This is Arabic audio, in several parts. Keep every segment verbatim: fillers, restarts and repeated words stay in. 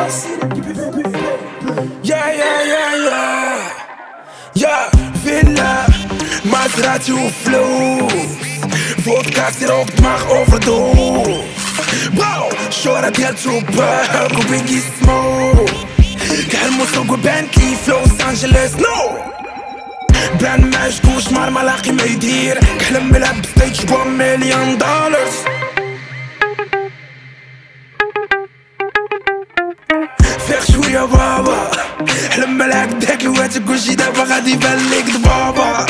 باص يا يا يا يا يا فيلا مازراتي وفلوس فودكا سيروب دماغ اوفر دوز باو الشهرة ديال توباك وبيجي سموك كحلمو سوق وبنتلي في لوس انجلوس نو بلان ما شكوش مار ملاقي ما يدير كحلم يلعب ستيج بون مليون دولار فيق شوية بابا حلم ملاك داك الوقت كلشي دابا غادي يبان ليك دبابا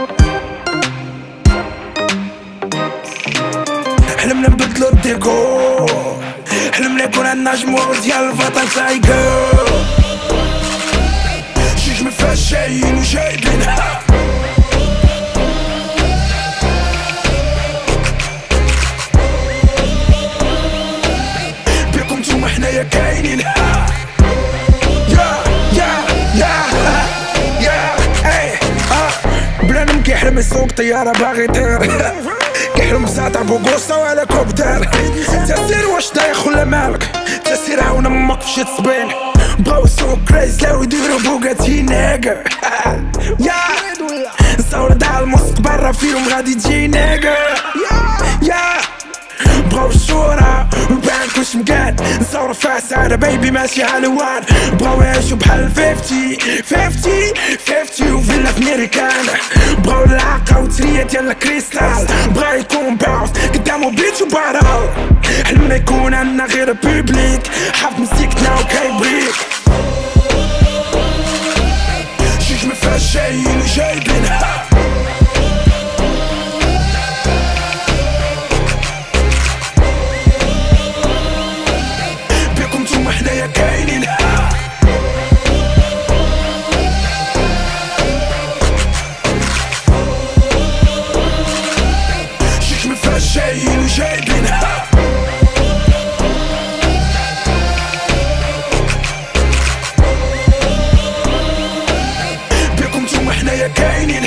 حلمنا نبدلو الديكور حلمنا يكون عندنا جمهور ديال الفطن تايكر جوج مفيهاش جايين وجايبين بيكم نتوما حنايا كاينين يا يا يا يا اي اه بلانم كيحلم يسوق طيارة باغي يطير كيحلم ساطع بوغوستا ولا كوبتر تسير واش دايخ ولا مالك تسير عاون امك في شي تصبين بغاو يسوق كريز لاو يديرو بوغاتي نيجر يا نصور دع المستقبل راه فيهم غادي تجي نيجر يا بغاو الشهرة وبان كلشي مقاد نصور فاس على بيبي ماشي هالوان بغاو يعيشو بحال فيفتي فيفتي فيفتي وفيلا في ميريكان بغاو العاقة وترية ديال الكريستال بغا يكون باوس قدامو بيت وبارال حلمنا يكون عندنا غير بوبليك حافظ مسيكتنا وكيبريك جوج مفيهاش جايين وجايبين حنايا كاينين جوج مفيهاش جايين وجايبين بيكم نتوما حنايا كاينين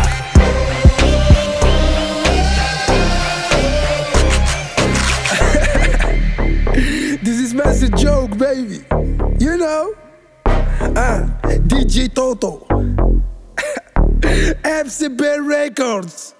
This is massive joke, baby. You know? Ah, D J Toto. F C B Records.